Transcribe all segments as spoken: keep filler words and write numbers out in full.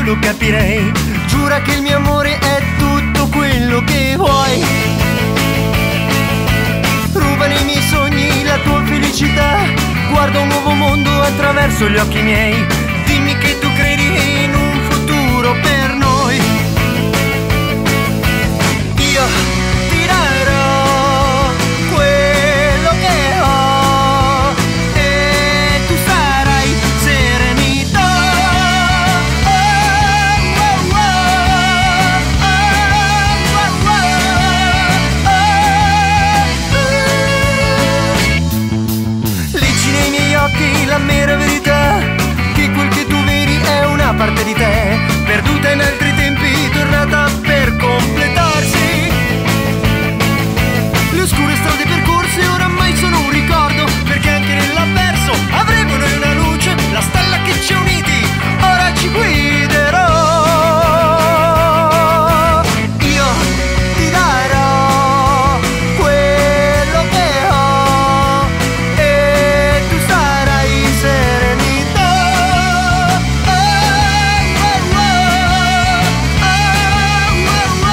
lo capirei. Giura che il mio amore è tutto quello che vuoi. Rubano i miei sogni, la tua felicità. Guarda un nuovo mondo attraverso gli occhi miei. Dimmi che tu credi in un futuro per noi. Io ti darò quello che ho e tu sarai serenità. Oh, oh, oh, oh, oh, oh. Leggi nei miei occhi la mera verità, che quel che tu vedi è una parte di te, perduta in altri tempi, tornata per completarsi. Le oscure strade percorse oramai sono un ricordo, perché anche nell'avverso avremo noi una luce, la stella che ci ha uniti, ora ci guiderò. Io ti darò quello che ho e tu sarai serenità. Oh, oh, oh, oh,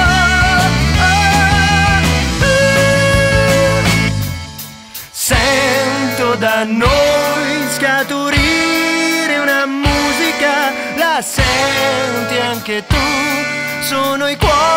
oh, oh, oh. Sento da noi scaturire una musica, la senti anche tu, sono i cuori